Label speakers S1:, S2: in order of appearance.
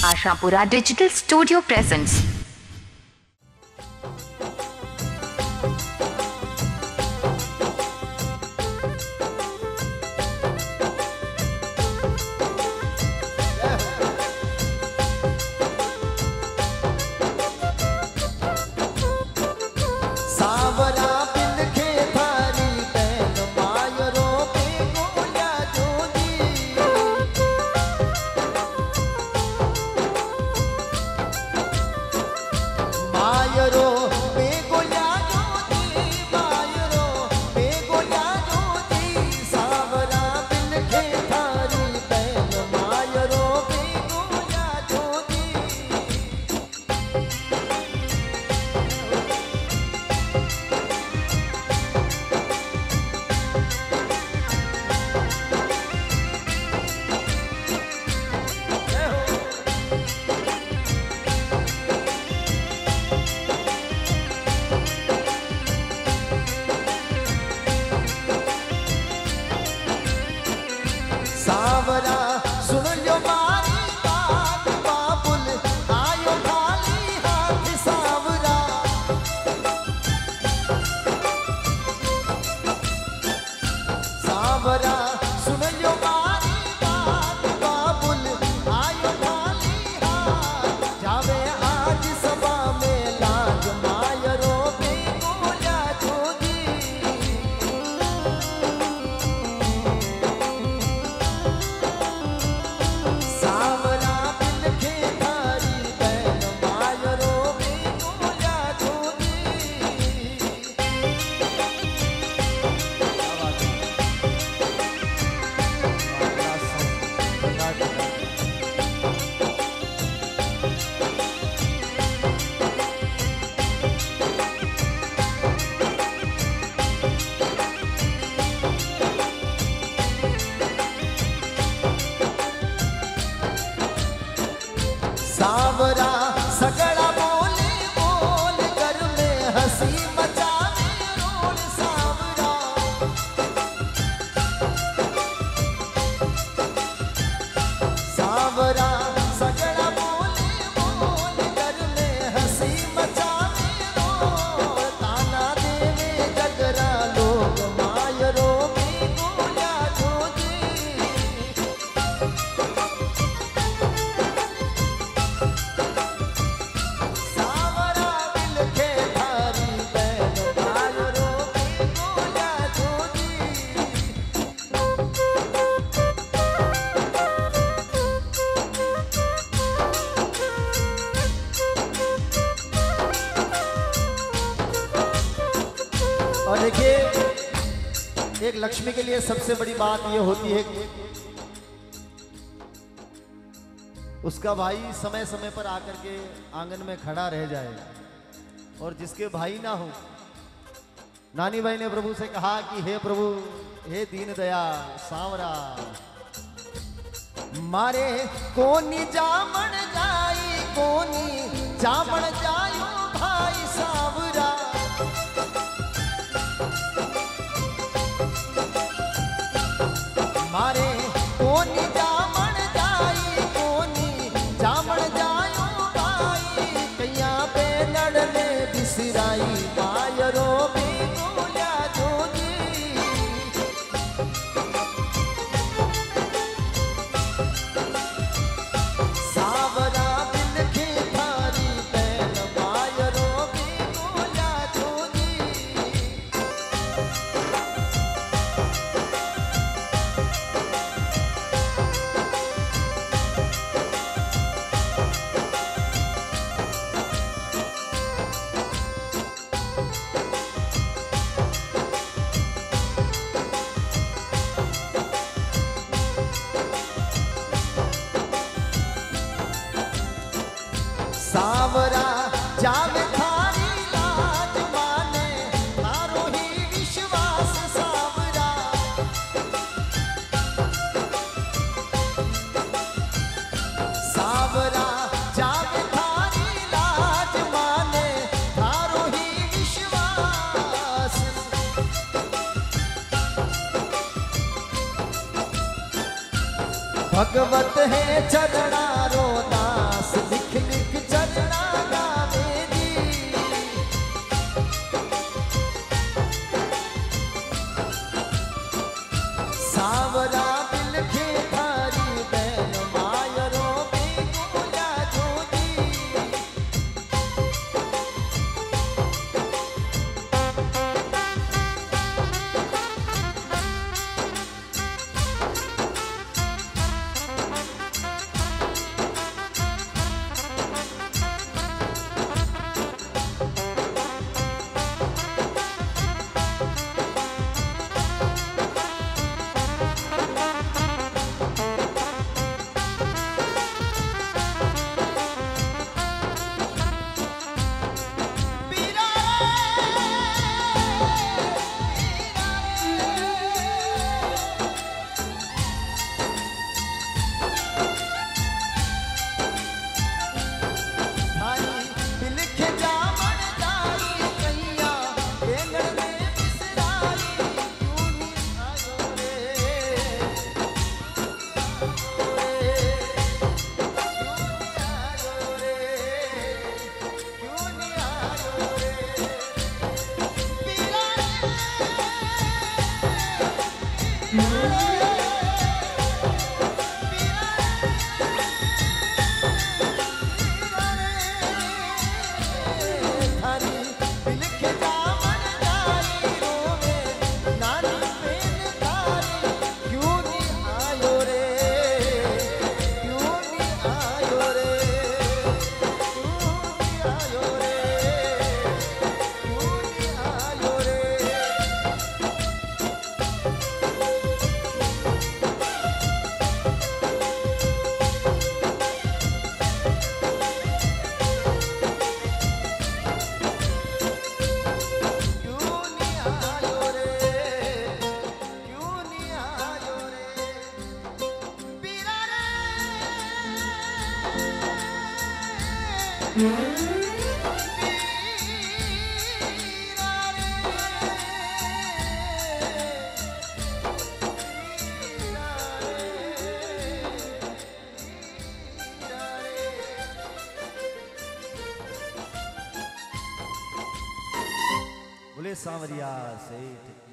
S1: Ashapura digital studio presents.
S2: Savara सुन लो मारी बात बाबुल आयो खाली हाथ सावरा। सावरा सुन लो मारी बात बाबुल आयो खाली हाथ। जावे आज सभा में लाज मायरो पे गोला जोगी। सावरा सगड़ा बोले बोल कर में हंसी मचावे रोल सावरा। सावरा सगड़ा बोले बोल कर में हंसी मचावे रोल। ताना देवे जगरा लोग मायरो में गोला जोगी। और देखिए, एक लक्ष्मी के लिए सबसे बड़ी बात यह होती है कि उसका भाई समय समय पर आकर के आंगन में खड़ा रह जाए। और जिसके भाई ना हो, नानी भाई ने प्रभु से कहा कि हे प्रभु, हे दीन दया सांवरा, मारे कोनी जामण जाई, कोनी जामण जायो भाई सांवरा। मारे कोनी जामण जाई, कोनी जामण जायो भाई। कैया पे लड़ने बिसराई मायरो में गोला जोगी। सावरा बिलखे थारी बैल मायरो में गोला जोगी। सावरा जावे थारी लाज माने, तारो ही विश्वास सावरा। सावरा जावे थारी लाज माने, तारो ही विश्वास। भगवत है चरणा रो दास बोले सांवरिया सेठ